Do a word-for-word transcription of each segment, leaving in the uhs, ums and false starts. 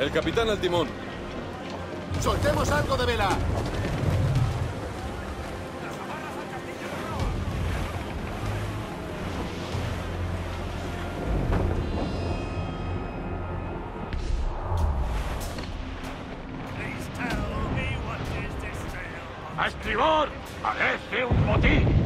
El capitán al timón. ¡Soltemos algo de vela! ¡A estribor! ¡Parece un botín!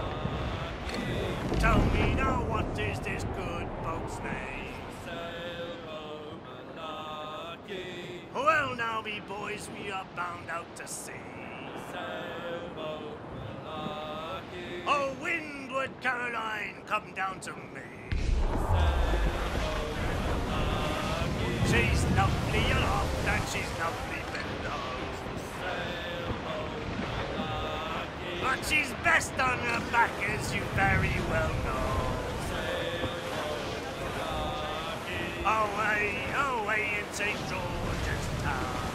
Tell me now, what is this good boat's name? Sailboat Malachi. Well now, me boys, we are bound out to sea. Sailboat Malachi. Oh, Windward Caroline, come down to me. Sailboat Malachi. She's lovely aloft and she's lovely below. But she's best on her back, as you very well know. Away, away in Saint George's Town.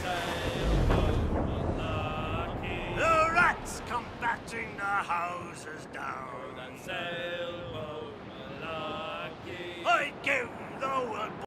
The rats come batting the houses down. I give